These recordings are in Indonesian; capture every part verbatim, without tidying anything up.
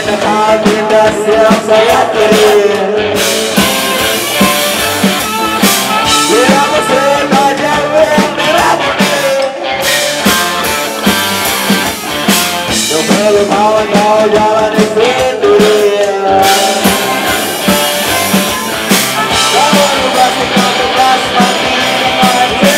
banyak agenda yang saya kirim. Bila aku sengaja berambuni, yang belum mau kau jalani sendiri. Kau berplastik untuk kelas mati mati.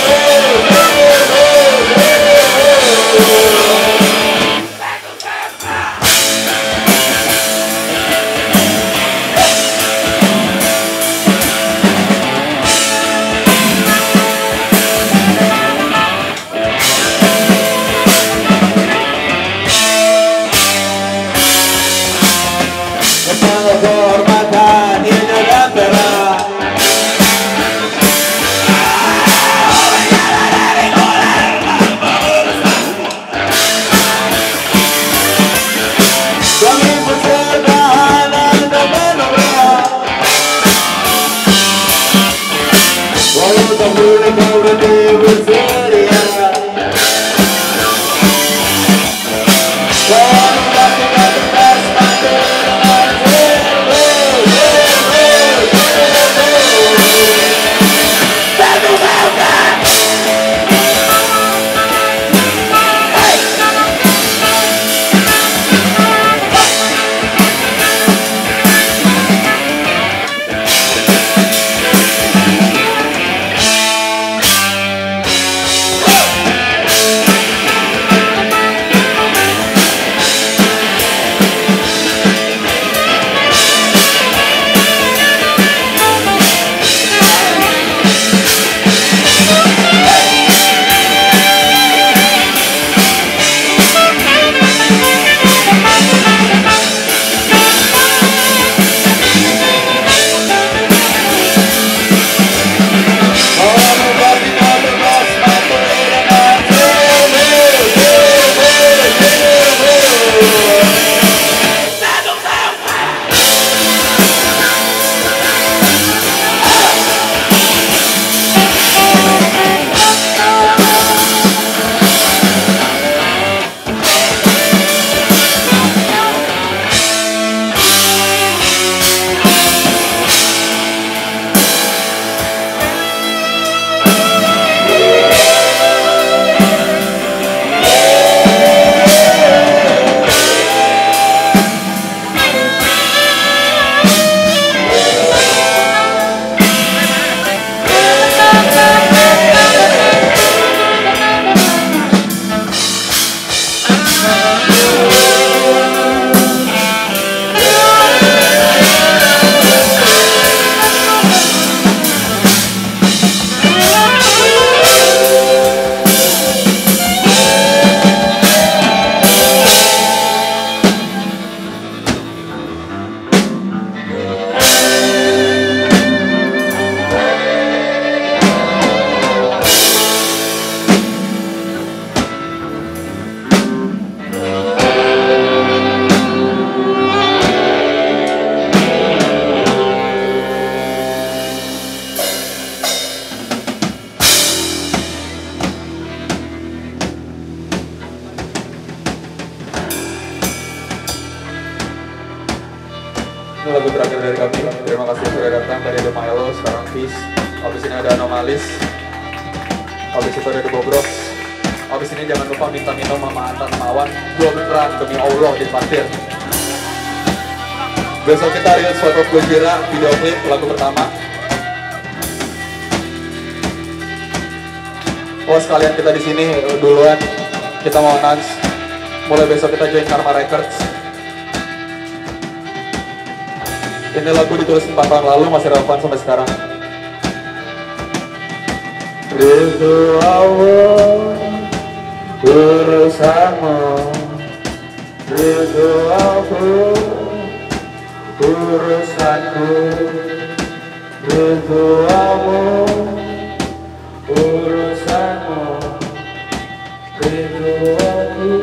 Kehormatan ini dan berat. Kami persederhana dan menolak, walau tak boleh kau berhenti bersedia. Ini lagu terakhir dari kami. Terima kasih sudah datang. Tadi ada Milo, sekarang Fish. Habis ini ada Anomalis. Habis itu ada The Bobrox. Habis ini jangan lupa minta minum sama Antan Mawan. Dua beneran demi Allah di parkir. Besok kita rilis foto Gojira video klip lagu pertama. Oh sekalian kita di sini duluan. Kita mau announce. Mulai besok kita join Karma Records. Ini lagu ditulis empat tahun lalu, masih relevan sampai sekarang. Ridho Allah urusanmu, ridho Allah urusanku, ridho Allah urusanmu, ridho aku.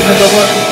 mikrofon.